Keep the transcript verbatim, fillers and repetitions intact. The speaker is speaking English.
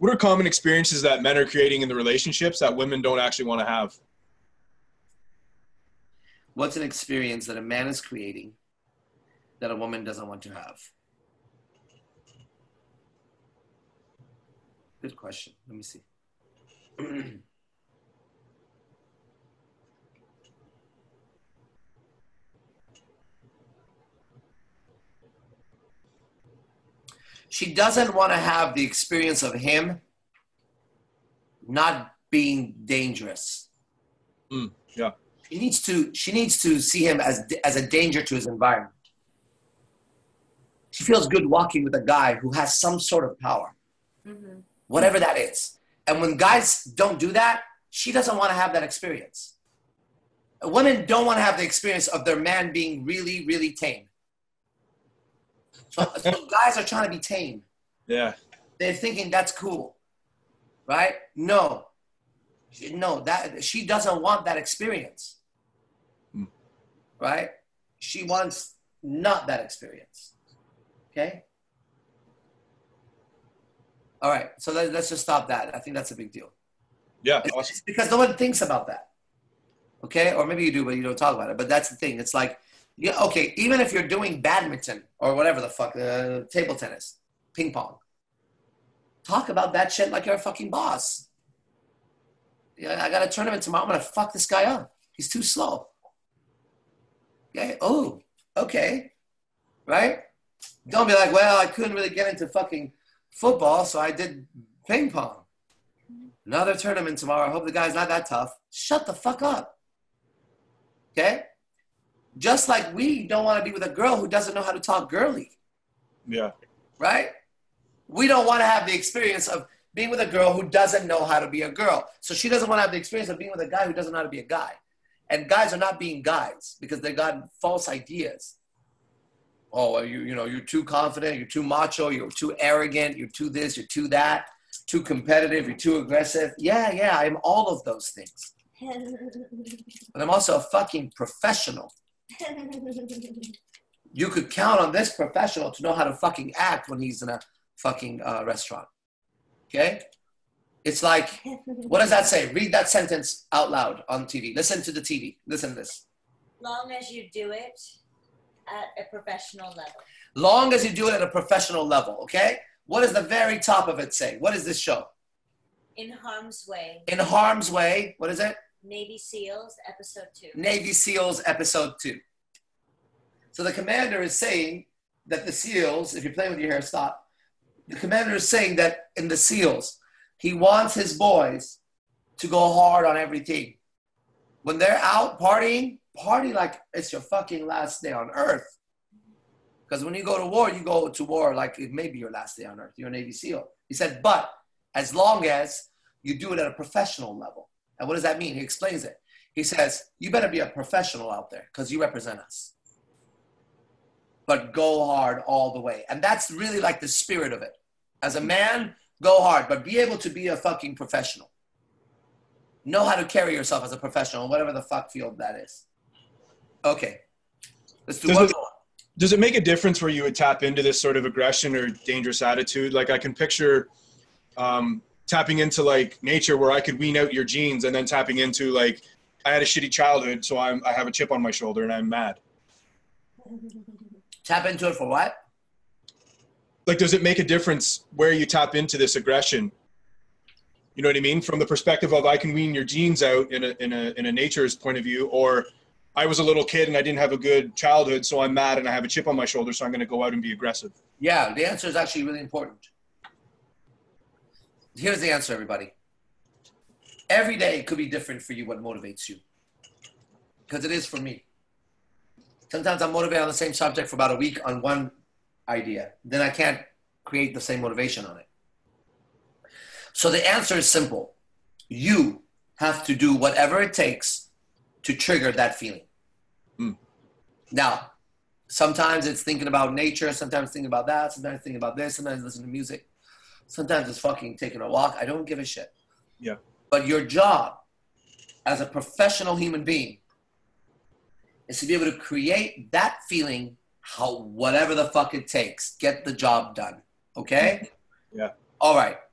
What are common experiences that men are creating in the relationships that women don't actually want to have? What's an experience that a man is creating that a woman doesn't want to have? Good question. Let me see. She doesn't want to have the experience of him not being dangerous. Mm, yeah. She needs to, she needs to see him as, as a danger to his environment. She feels good walking with a guy who has some sort of power, mm-hmm. whatever that is. And when guys don't do that, she doesn't want to have that experience. Women don't want to have the experience of their man being really, really tame. So, so guys are trying to be tame. Yeah. They're thinking that's cool, right? No, she, no, that she doesn't want that experience, mm. right? She wants not that experience. Okay. All right. So let, let's just stop that. I think that's a big deal. Yeah. It's, awesome. it's because no one thinks about that. Okay. Or maybe you do, but you don't talk about it. But that's the thing. It's like, yeah, okay, even if you're doing badminton or whatever the fuck, uh, table tennis, ping pong, talk about that shit like you're a fucking boss. Yeah, I got a tournament tomorrow. I'm going to fuck this guy up. He's too slow. Okay. Oh, okay. Right? Don't be like, well, I couldn't really get into fucking football, so I did ping pong. Another tournament tomorrow. I hope the guy's not that tough. Shut the fuck up. Okay? Just like we don't want to be with a girl who doesn't know how to talk girly. Yeah. Right? We don't want to have the experience of being with a girl who doesn't know how to be a girl. So she doesn't want to have the experience of being with a guy who doesn't know how to be a guy. And guys are not being guys because they got false ideas. Oh, well, you, you know, you're too confident, you're too macho, you're too arrogant, you're too this, you're too that, too competitive, you're too aggressive. Yeah, yeah, I'm all of those things. But I'm also a fucking professional. You could count on this professional to know how to fucking act when he's in a fucking uh, restaurant. Okay? It's like, what does that say? Read that sentence out loud on T V. Listen to the T V. Listen to this. Long as you do it at a professional level. Long as you do it at a professional level, okay? What does the very top of it say? What is this show? In Harm's Way. In Harm's Way. What is it? Navy SEALs, episode two. Navy SEALs, episode two. So the commander is saying that the SEALs, if you're playing with your hair, stop. The commander is saying that in the SEALs, he wants his boys to go hard on everything. When they're out partying, party like it's your fucking last day on earth. Because when you go to war, you go to war like it may be your last day on earth. You're a Navy SEAL. He said, but as long as you do it at a professional level. And what does that mean? He explains it. He says, you better be a professional out there because you represent us. But go hard all the way. And that's really like the spirit of it. As a man, go hard, but be able to be a fucking professional. Know how to carry yourself as a professional, whatever the fuck field that is. Okay. Let's do does one it, more. Does it make a difference where you would tap into this sort of aggression or dangerous attitude? Like I can picture um, tapping into like nature where I could wean out your genes and then tapping into like, I had a shitty childhood, so I'm, I have a chip on my shoulder and I'm mad. Tap into it for what? Like, does it make a difference where you tap into this aggression? You know what I mean? From the perspective of I can wean your genes out in a, in a, in a nature's point of view, or I was a little kid and I didn't have a good childhood, so I'm mad and I have a chip on my shoulder, so I'm going to go out and be aggressive. Yeah, the answer is actually really important. Here's the answer, everybody. Every day could be different for you what motivates you. Because it is for me. Sometimes I'm motivated on the same subject for about a week on one idea. Then I can't create the same motivation on it. So the answer is simple. You have to do whatever it takes to trigger that feeling. Mm. Now, sometimes it's thinking about nature, sometimes thinking about that, sometimes thinking about this, sometimes listening to music. Sometimes it's fucking taking a walk. I don't give a shit. Yeah. But your job as a professional human being is to be able to create that feeling, how whatever the fuck it takes, get the job done. Okay? Yeah. All right.